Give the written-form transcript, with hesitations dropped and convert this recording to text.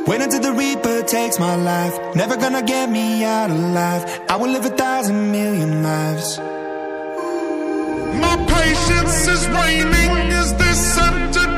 Wait until the Reaper takes my life. Never gonna get me out alive. I will live 1,000,000,000 lives. My patience is waning. Is this empty?